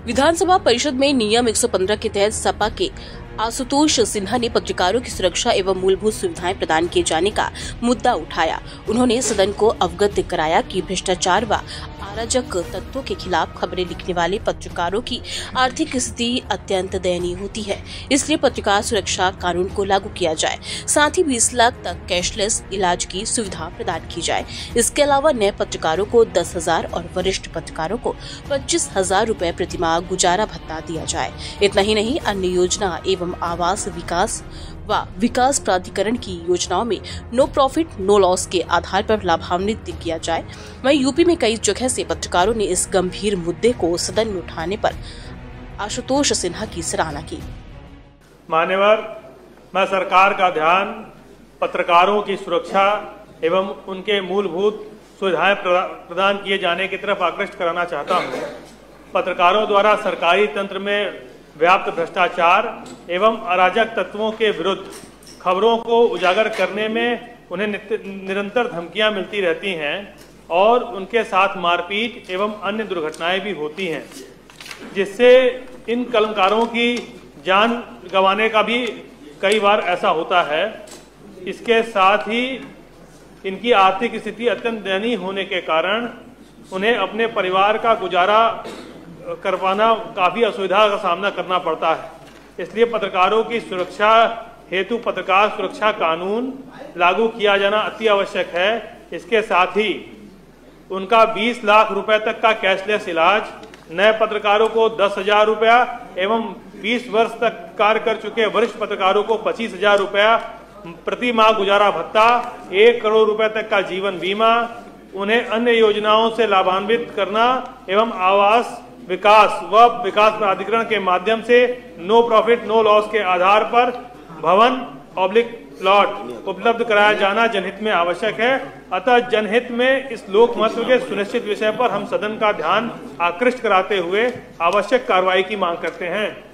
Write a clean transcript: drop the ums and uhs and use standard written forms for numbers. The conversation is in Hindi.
विधानसभा परिषद में नियम 115 के तहत सपा के आशुतोष सिन्हा ने पत्रकारों की सुरक्षा एवं मूलभूत सुविधाएं प्रदान किए जाने का मुद्दा उठाया। उन्होंने सदन को अवगत कराया कि भ्रष्टाचार व अराजक तत्वों के खिलाफ खबरें लिखने वाले पत्रकारों की आर्थिक स्थिति अत्यंत दयनीय होती है, इसलिए पत्रकार सुरक्षा कानून को लागू किया जाए। साथ ही 20 लाख तक कैशलेस इलाज की सुविधा प्रदान की जाए। इसके अलावा नए पत्रकारों को 10,000 और वरिष्ठ पत्रकारों को 25,000 रूपए प्रतिमाह गुजारा भत्ता दिया जाए। इतना ही नहीं, अन्य योजना एवं आवास विकास व विकास प्राधिकरण की योजनाओं में नो प्रॉफिट नो लॉस के आधार पर लाभान्वित किया जाए। वहीं यूपी में कई जगह से पत्रकारों ने इस गंभीर मुद्दे को सदन में उठाने पर आशुतोष सिन्हा की सराहना की। मान्यवर, मैं सरकार का ध्यान पत्रकारों की सुरक्षा एवं उनके मूलभूत सुविधाएं प्रदान किए जाने की तरफ आकृष्ट कराना चाहता हूं। पत्रकारों द्वारा सरकारी तंत्र में व्याप्त भ्रष्टाचार एवं अराजक तत्वों के विरुद्ध खबरों को उजागर करने में उन्हें निरंतर धमकियां मिलती रहती हैं और उनके साथ मारपीट एवं अन्य दुर्घटनाएं भी होती हैं, जिससे इन कलमकारों की जान गंवाने का भी कई बार ऐसा होता है। इसके साथ ही इनकी आर्थिक स्थिति अत्यंत दयनीय होने के कारण उन्हें अपने परिवार का गुजारा करवाना काफी असुविधा का सामना करना पड़ता है। इसलिए पत्रकारों की सुरक्षा हेतु पत्रकार सुरक्षा कानून लागू किया जाना अति आवश्यक है। इसके साथ ही उनका 20 लाख रुपए तक का कैशलेस इलाज, नए पत्रकारों को 10,000 रुपया एवं 20 वर्ष तक कार्य कर चुके वरिष्ठ पत्रकारों को 25,000 रुपया प्रति माह गुजारा भत्ता, 1 करोड़ रुपए तक का जीवन बीमा, उन्हें अन्य योजनाओं से लाभान्वित करना एवं आवास विकास व विकास प्राधिकरण के माध्यम से नो प्रॉफिट नो लॉस के आधार पर भवन प्लॉट उपलब्ध कराया जाना जनहित में आवश्यक है। अतः जनहित में इस लोक महत्व के सुनिश्चित विषय पर हम सदन का ध्यान आकृष्ट कराते हुए आवश्यक कार्रवाई की मांग करते हैं।